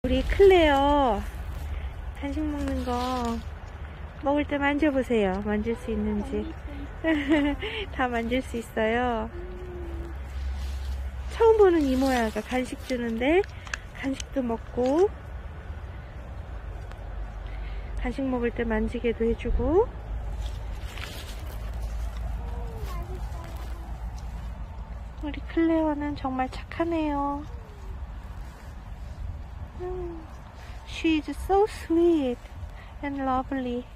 우리 클레어 간식 먹는 거 먹을 때 만져보세요. 만질 수 있는지. 다 만질 수 있어요. 처음 보는 이모야. 간식 주는데 간식도 먹고 간식 먹을 때 만지게도 해주고. 우리 클레어는 정말 착하네요. She's so sweet and lovely.